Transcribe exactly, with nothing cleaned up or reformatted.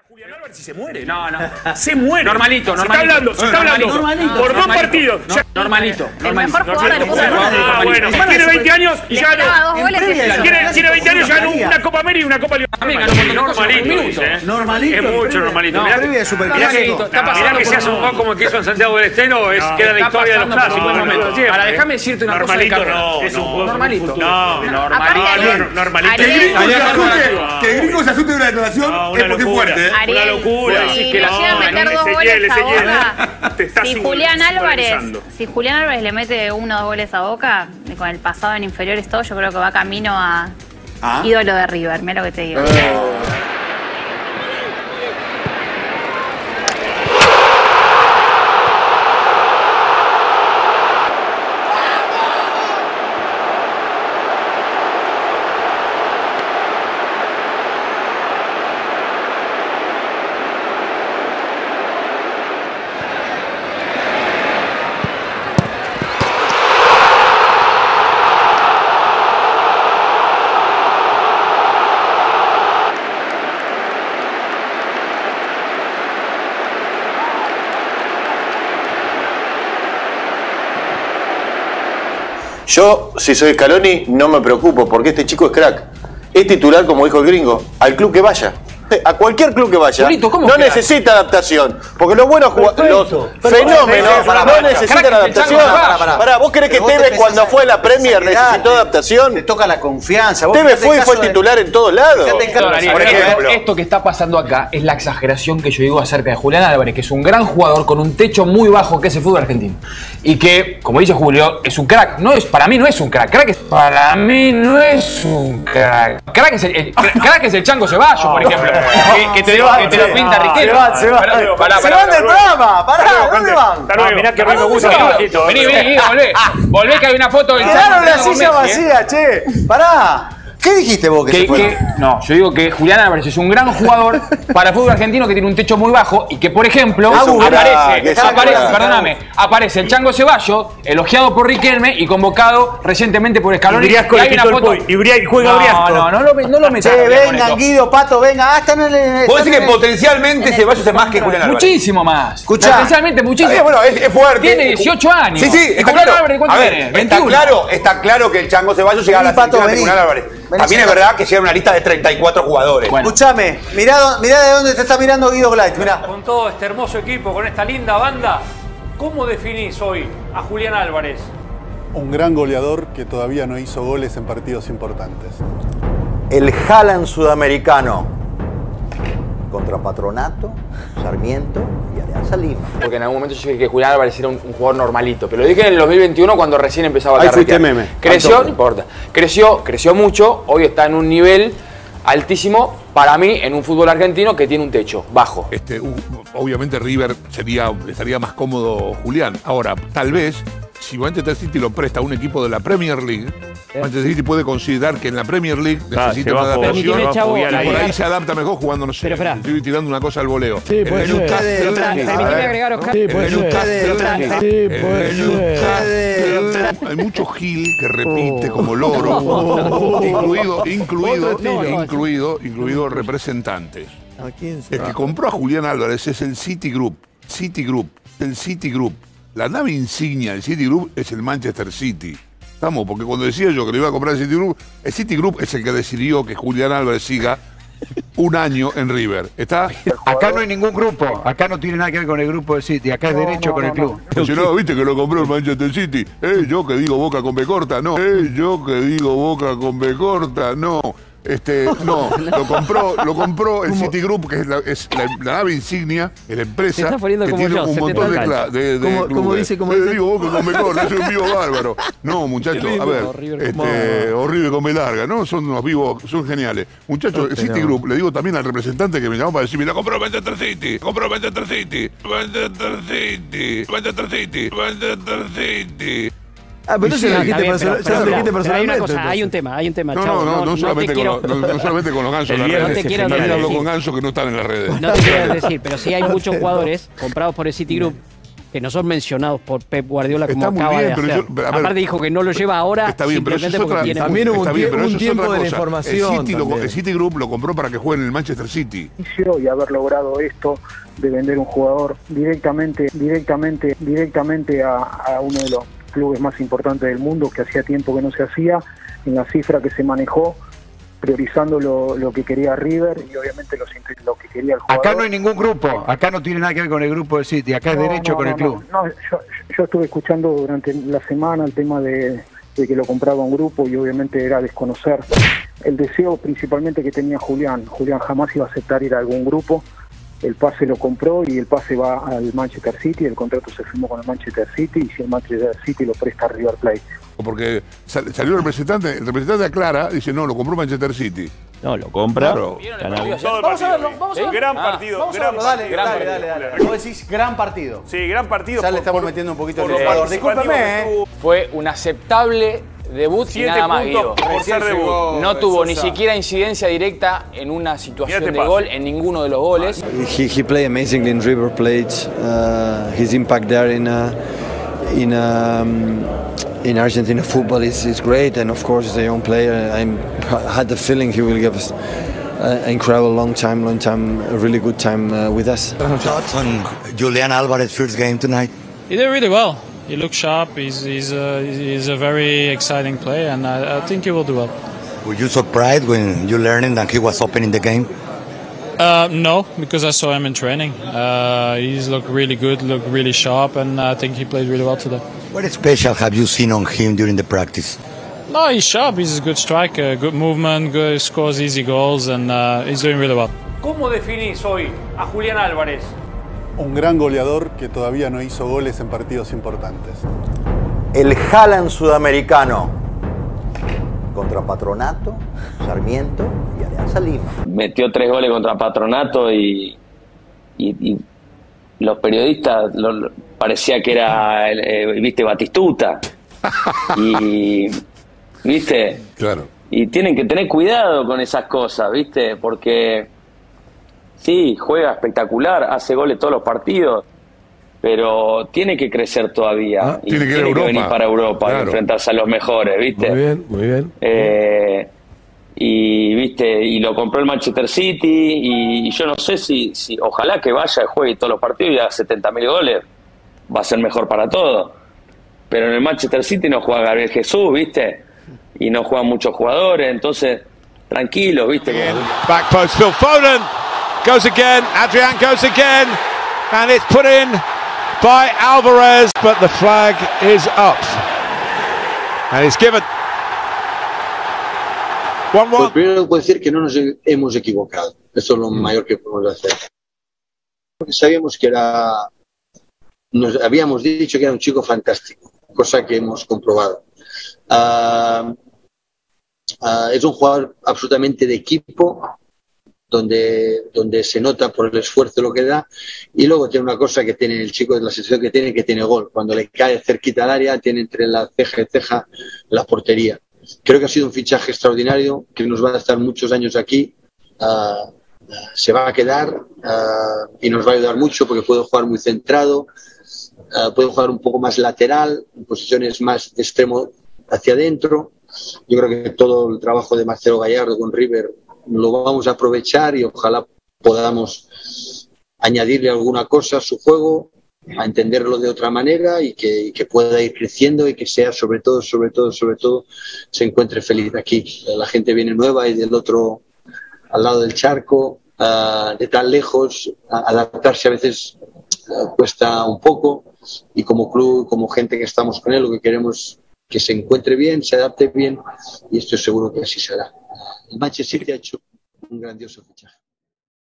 Julián Álvarez si se muere. No, no. Se muere. Normalito, se normalito. Está hablando, se está hablando. Normalito, por dos partidos. No, normalito, El normalito. mejor jugador del fútbol. Ah, bueno. Tiene veinte años y ya ganó. Tiene, tiene veinte años y ya ganó una Copa América y una Copa Libertadores. Normalito, dice. Normalito. Es mucho normalito. No, Mirá previa de que Superclásico. mirá que se hace un gol como el que hizo en Santiago del Estero, es queda la historia de los clásicos. Ahora, déjame decirte una cosa de carrera. No, Es un no, juego normalito. No, normalito. Normalito. Que el gringo se asuste, que el gringo se asuste de una declaración No, es una porque es locura. fuerte. ¿eh? Ariel, Una locura. si Decís que le la- llegan a no, meter no, dos ese goles hielo, a ese hielo. Boca, Te estás si Julián Álvarez, singularizando. si Julián Álvarez le mete uno o dos goles a Boca, con el pasado en inferiores todo, yo creo que va camino a Ah. ídolo de River, mira lo que te digo. Yo, si soy Scaloni, no me preocupo porque este chico es crack. Es titular, como dijo el gringo, al club que vaya. A cualquier club que vaya, Julito, ¿cómo no crack? necesita adaptación. Porque los buenos jugadores, los fenómenos, Pará, no pará, necesitan crack, adaptación. pará, pará, pará. Pará, ¿vos creés que Pero vos te Tevez empezás cuando a- fue a la Premier exagerarte. necesitó adaptación? Te toca la confianza. Vos Tevez fíjate fue y el fue caso de- titular en todos lados. Fíjate el caso de- Daniel, Por esto- ejemplo. esto que está pasando acá es la exageración que yo digo acerca de Julián Álvarez, que es un gran jugador con un techo muy bajo que es el fútbol argentino. Y que, como dice Julio, es un crack. No es, para mí no es un crack. Crack es, para mí no es un crack. Crack es el, el- crack es el Chango Ceballos, por ejemplo. Que, que te, lo- que te lo pinta Riquelme. Se van, se van. Pará, pará, Se pará, van del pará. programa. Pará, ¿dónde van? No, mirá que a mí me gusta Vení, bajito. Vení, vení, volvé. Volvé que hay una foto del Quedaron la Chango silla con Messi, ¿eh? vacía, che. Pará. ¿Qué dijiste vos que, Que- se fueron? que- no, yo digo que Julián Álvarez es un gran jugador para el fútbol argentino que tiene un techo muy bajo y que, por ejemplo, Es un aparece, crack, es un aparece, crack. perdóname, aparece el Chango Ceballos, elogiado por Riquelme y convocado recientemente por Scaloni. Y Briasco Y le hay una quitó el foto. poi- y Bria- juega no, Briasco. no, no lo, no lo metas. Che, vengan, Guido, Pato, venga. Ah, están en el. Vos están decís que en el- potencialmente Ceballos es más que Julián Álvarez. Muchísimo más. Escuchá. Potencialmente muchísimo. Está bien, bueno, es, es fuerte. Tiene dieciocho años. Sí, sí, ¿Y está Julián claro. Álvarez cuánto A ver, tiene? está veintiuno. claro, está claro que el Chango Ceballos llega a la Vení, Pato, selección de vení. Julián Álvarez. Vení, También es sacá. verdad que llega una lista de treinta y cuatro jugadores. Bueno. Escuchame, mirá, dó- mirá de dónde te está mirando Guido Gleit, mirá. Con todo este hermoso equipo, con esta linda banda, ¿cómo definís hoy a Julián Álvarez? Un gran goleador que todavía no hizo goles en partidos importantes. El Haaland sudamericano contra Patronato, Sarmiento y Alianza Lima. Porque en algún momento yo dije que Julián Álvarez era un, un jugador normalito, pero lo dije en el dos mil veintiuno cuando recién empezaba a Ahí carretear. fuiste meme. Creció, Al no toque. importa. Creció, creció mucho, hoy está en un nivel altísimo para mí en un fútbol argentino que tiene un techo bajo. Este, u- obviamente River sería, estaría más cómodo Julián. Ahora, tal vez, si Manchester City lo presta a un equipo de la Premier League, Manchester City puede considerar que en la Premier League Ah, necesita se va una a jugar- adaptación se va a y jugar ahí. por ahí se adapta mejor jugando, no sé. Pero esperá. Estoy tirando una cosa al voleo. Sí, En puede el ser. Newcastle- Pero tra- A ver, permitime agregar, Oscar. Sí, puede en ser. el Newcastle- Sí, puede en el ser. Newcastle- Hay mucho Gil que repite como loro, incluido, incluido, incluido, incluido representantes. ¿A quién se El va? que compró a Julián Álvarez es el Citigroup. Citigroup. El Citigroup. La nave insignia del Citigroup es el Manchester City. Estamos, porque cuando decía yo que le iba a comprar el Citigroup, el Citigroup es el que decidió que Julián Álvarez siga un año en River. ¿Está? Acá no hay ningún grupo, acá no tiene nada que ver con el grupo del City, acá es derecho con el club. Si no, viste que lo compró el Manchester City. Eh, yo que digo Boca con B corta, no. Eh, yo que digo Boca con B corta, no. Este, no, lo compró, lo compró el Citigroup, que es la, es la, la nave insignia, es la empresa Se está poniendo que como tiene yo, un setenta montón de, cancha. cla- de, de Como- clubes. como dice- como Eh, dice- digo Boca con B corta, es un vivo bárbaro. No, muchachos, a ver, este, horrible con B larga, ¿no? Son unos vivos, son geniales. Muchachos, el Citigroup, le digo también al representante que me llamó para decirme, la compró Manchester City, compró Manchester City, Manchester City, Manchester City, Manchester City. Ah, pero Y no sí, se lo está dijiste bien, personal- pero- ya se lo pero- dijiste pero hay una personalmente. cosa, hay entonces. un tema, hay un tema, No, chavo. no, no, no, te solamente quiero- con, los- no, no solamente con los gansos en las No te redes, quiero también hablo decir. con gansos que no están en las redes. No te quiero decir, pero sí hay muchos jugadores comprados por el Citigroup que no son mencionados por Pep Guardiola como Está muy acaba bien, de pero hacer. yo- a ver, Aparte dijo que no lo lleva ahora Está bien, pero eso es simplemente porque otra, tiene también mucho- hubo un, bien, pero un eso es tiempo otra de la cosa. información El, City lo- también. el Citigroup lo compró para que juegue en el Manchester City. Y haber logrado esto de vender un jugador directamente, directamente, directamente a, a uno de los clubes más importantes del mundo, que hacía tiempo que no se hacía, en la cifra que se manejó, priorizando lo, lo que quería River y obviamente los, lo que quería el jugador. Acá no hay ningún grupo, acá no tiene nada que ver con el grupo del City, acá es No, derecho no, con no, el club. No, no, yo, yo estuve escuchando durante la semana el tema de, de que lo compraba un grupo y obviamente era desconocer el deseo principalmente que tenía Julián. Julián jamás iba a aceptar ir a algún grupo. El pase lo compró y el pase va al Manchester City, el contrato se firmó con el Manchester City y si el Manchester City lo presta a River Plate. Porque sal- salió el representante, el representante aclara, dice, no, lo compró Manchester City. No, lo compra. Claro. Vamos a verlo, vamos a verlo. Gran Ah, partido, vamos a gran verlo, partido. dale, Gran dale, partido. dale, dale. Vos decís gran partido. Sí, gran partido. Ya por- le estamos por- metiendo un poquito por de lo jugador. participativo Discúlpeme, que estuvo. Fue un aceptable debut y Siete nada más, puntos Guido. por ser debut. No tuvo ni Sosa. siquiera incidencia directa en una situación Mirá este de pase. gol en ninguno de los goles. He, he played amazingly in River Plate. Uh, his impact there in uh, in um, in Argentina football is, is great, and of course, as a young player, I'm, I had the feeling he will give us an incredible long time, long time, a really good time uh, with us. Thoughts on Julian Alvarez's first game tonight? He did really well. He looks sharp. He's he's a, he's a very exciting player, and I, I think he will do well. Were you surprised when you learned that he was opening the game? Uh, no, because I saw him in training. Uh, he's looked really good, looked really sharp, and I think he played really well today. What special have you seen on him during the practice? No, he's sharp. He's a good striker, good movement, good, scores easy goals, and uh, he's doing really well. ¿Cómo definís hoy a Julián Álvarez? Un gran goleador que todavía no hizo goles en partidos importantes. El Haaland sudamericano contra Patronato, Sarmiento y Alianza Lima. Metió tres goles contra Patronato y, y, y los periodistas lo, lo- parecía que era, eh, viste, Batistuta. Y, viste, Claro. y tienen que tener cuidado con esas cosas, viste, porque sí, juega espectacular, hace goles todos los partidos, pero tiene que crecer todavía. y tiene que ir a tiene que Europa. venir para Europa y Claro. enfrentarse a los mejores, viste. Muy bien, muy bien. Eh, y viste y lo compró el Manchester City y, y yo no sé si, si ojalá que vaya y juegue todos los partidos y haga setenta mil goles, va a ser mejor para todo, pero en el Manchester City no juega Gabriel Jesús, viste, y no juegan muchos jugadores, entonces tranquilos, viste. Como- Back post, Phil Foden goes again, Adrian goes again, and it's put in by Alvarez, but the flag is up. And it's given. Pues primero puedo decir que no nos hemos equivocado. Eso es lo mayor que podemos hacer. Porque sabíamos que era... Nos habíamos dicho que era un chico fantástico, cosa que hemos comprobado. Ah, ah, es un jugador absolutamente de equipo, donde, donde se nota por el esfuerzo lo que da, y luego tiene una cosa que tiene el chico, la sensación que tiene, que tiene gol. Cuando le cae cerquita al área, tiene entre la ceja y ceja la portería. Creo que ha sido un fichaje extraordinario, que nos va a estar muchos años aquí. Uh, uh, se va a quedar uh, y nos va a ayudar mucho porque puede jugar muy centrado, uh, puede jugar un poco más lateral, en posiciones más de extremo hacia adentro. Yo creo que todo el trabajo de Marcelo Gallardo con River lo vamos a aprovechar y ojalá podamos añadirle alguna cosa a su juego, a entenderlo de otra manera y que, y que pueda ir creciendo y que sea sobre todo, sobre todo, sobre todo, se encuentre feliz aquí. La gente viene nueva y del otro, al lado del charco, uh, de tan lejos, a, adaptarse a veces uh, cuesta un poco y como club, como gente que estamos con él, lo que queremos es que se encuentre bien, se adapte bien y estoy seguro que así será. El Manchester City ha hecho un grandioso fichaje.